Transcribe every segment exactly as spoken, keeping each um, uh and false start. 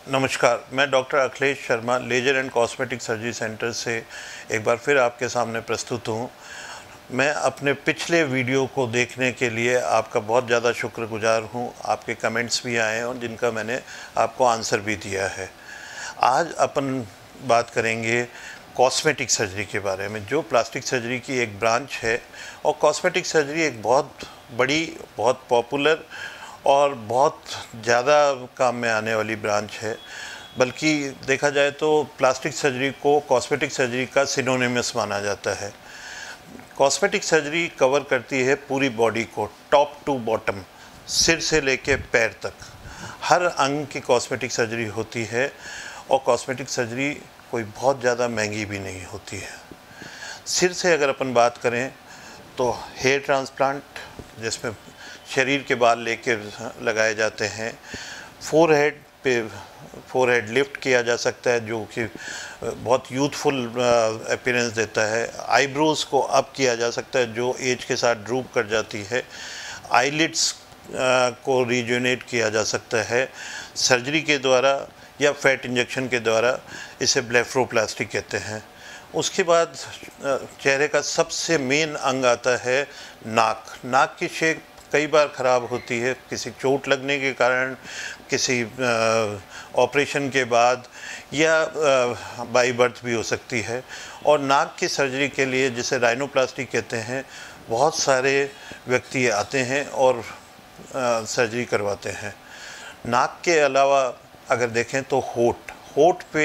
नमस्कार, मैं doctor Akhilesh Sharma laser and cosmetic surgery centre से एक बार फिर आपके सामने प्रस्तुत हूँ। मैं अपने पिछले वीडियो को देखने के लिए आपका बहुत ज़्यादा शुक्रगुजार हूँ। आपके कमेंट्स भी आए और जिनका मैंने आपको आंसर भी दिया है। आज अपन बात करेंगे कॉस्मेटिक सर्जरी के बारे में, जो प्लास्टिक सर्जरी की एक ब्रांच है। और कॉस्मेटिक सर्जरी एक बहुत बड़ी, बहुत पॉपुलर और बहुत ज़्यादा काम में आने वाली ब्रांच है। बल्कि देखा जाए तो प्लास्टिक सर्जरी को कॉस्मेटिक सर्जरी का सिनोनिमस माना जाता है। कॉस्मेटिक सर्जरी कवर करती है पूरी बॉडी को, टॉप टू बॉटम, सिर से लेके पैर तक हर अंग की कॉस्मेटिक सर्जरी होती है। और कॉस्मेटिक सर्जरी कोई बहुत ज़्यादा महंगी भी नहीं होती है। सिर से अगर अपन बात करें तो हेयर ट्रांसप्लांट, जिसमें शरीर के बाल लेके लगाए जाते हैं। फोरहेड पे फोरहेड लिफ्ट किया जा सकता है, जो कि बहुत यूथफुल अपीयरेंस देता है। आईब्रोज़ को अप किया जा सकता है, जो एज के साथ ड्रूप कर जाती है। आईलिड्स को रिजुनेट किया जा सकता है सर्जरी के द्वारा या फैट इंजेक्शन के द्वारा। इसे ब्लेफरोप्लास्टी कहते हैं। उसके बाद चेहरे का सबसे मेन अंग आता है नाक। नाक की शेप कई बार ख़राब होती है, किसी चोट लगने के कारण, किसी ऑपरेशन के बाद, या बाई बर्थ भी हो सकती है। और नाक की सर्जरी के लिए, जिसे राइनोप्लास्टी कहते हैं, बहुत सारे व्यक्ति आते हैं और आ, सर्जरी करवाते हैं। नाक के अलावा अगर देखें तो होठ होठ पे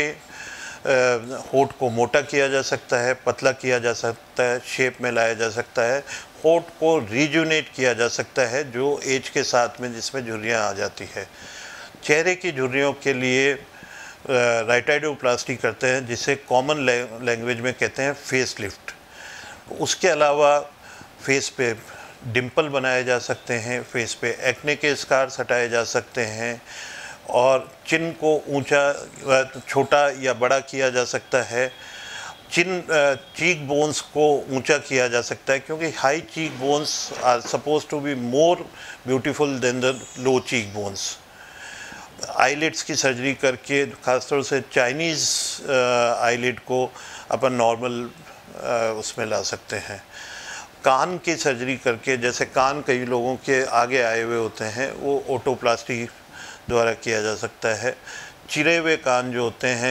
होठ को मोटा किया जा सकता है, पतला किया जा सकता है, शेप में लाया जा सकता है। होठ को रिजुनेट किया जा सकता है, जो एज के साथ में जिसमें झुर्रियाँ आ जाती है। चेहरे की झुर्रियों के लिए राइटाइडोप्लास्टी करते हैं, जिसे कॉमन लैंग्वेज में कहते हैं फेस लिफ्ट। उसके अलावा फेस पे डिम्पल बनाए जा सकते हैं, फेस पे एक्ने के स्कार्स हटाए जा सकते हैं, और चिन को ऊंचा, छोटा या बड़ा किया जा सकता है। चिन चीक बोन्स को ऊंचा किया जा सकता है, क्योंकि high cheek bones are suppose to be more beautiful than the low cheek bones. Eyelids की सर्जरी करके, ख़ासतौर से चाइनीज़ आईलिड को अपन नॉर्मल उसमें ला सकते हैं। कान की सर्जरी करके, जैसे कान कई लोगों के आगे आए हुए होते हैं, वो ओटोप्लास्टी द्वारा किया जा सकता है। चिरे हुए कान जो होते हैं,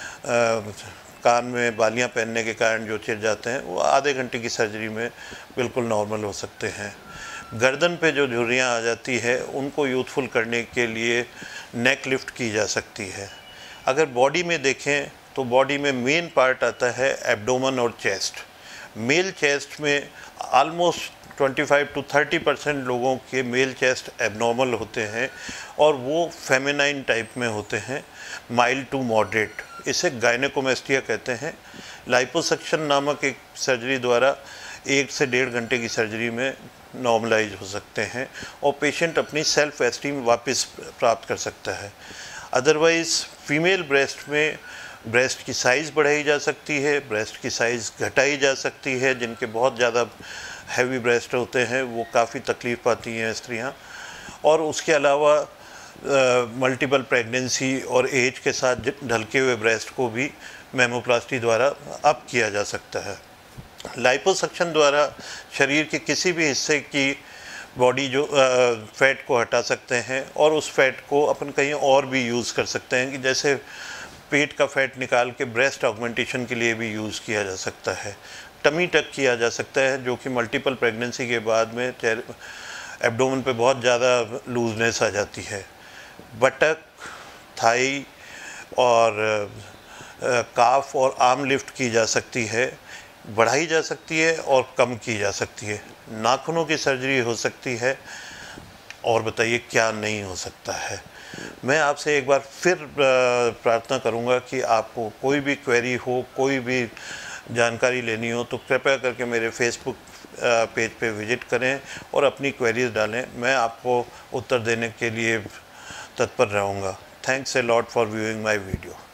आ, कान में बालियां पहनने के कारण जो चिर जाते हैं, वो आधे घंटे की सर्जरी में बिल्कुल नॉर्मल हो सकते हैं। गर्दन पे जो झुर्रियाँ आ जाती है, उनको यूथफुल करने के लिए नेक लिफ्ट की जा सकती है। अगर बॉडी में देखें तो बॉडी में मेन पार्ट आता है एब्डोमेन और चेस्ट। मेल चेस्ट में आलमोस्ट पच्चीस टू तीस परसेंट लोगों के मेल चेस्ट एबनॉर्मल होते हैं, और वो फेमिनाइन टाइप में होते हैं, माइल्ड टू मॉडरेट। इसे गायनेकोमेस्टिया कहते हैं। लाइपोसक्शन नामक एक सर्जरी द्वारा एक से डेढ़ घंटे की सर्जरी में नॉर्मलाइज हो सकते हैं, और पेशेंट अपनी सेल्फ एस्टीम वापस प्राप्त कर सकता है। अदरवाइज़ फीमेल ब्रेस्ट में ब्रेस्ट की साइज़ बढ़ाई जा सकती है, ब्रेस्ट की साइज़ घटाई जा सकती है। जिनके बहुत ज़्यादा हैवी ब्रेस्ट होते हैं, वो काफ़ी तकलीफ़ पाती हैं स्त्रियां। और उसके अलावा मल्टीपल प्रेगनेंसी और एज के साथ ढलके हुए ब्रेस्ट को भी मेमोप्लास्टी द्वारा अप किया जा सकता है। लाइपोसक्शन द्वारा शरीर के किसी भी हिस्से की बॉडी जो फैट को हटा सकते हैं, और उस फैट को अपन कहीं और भी यूज़ कर सकते हैं, कि जैसे पेट का फैट निकाल के ब्रेस्ट ऑगमेंटेशन के लिए भी यूज़ किया जा सकता है। टमी टक किया जा सकता है, जो कि मल्टीपल प्रेगनेंसी के बाद में चेहरे एब्डोमेन पे बहुत ज़्यादा लूजनेस आ जाती है। बटक, थाई और काफ और आर्म लिफ्ट की जा सकती है, बढ़ाई जा सकती है और कम की जा सकती है। नाखूनों की सर्जरी हो सकती है, और बताइए क्या नहीं हो सकता है। मैं आपसे एक बार फिर प्रार्थना करूंगा कि आपको कोई भी क्वेरी हो, कोई भी जानकारी लेनी हो, तो कृपया करके मेरे फेसबुक पेज पे विजिट करें और अपनी क्वेरीज डालें। मैं आपको उत्तर देने के लिए तत्पर रहूँगा। Thanks a lot for viewing my video.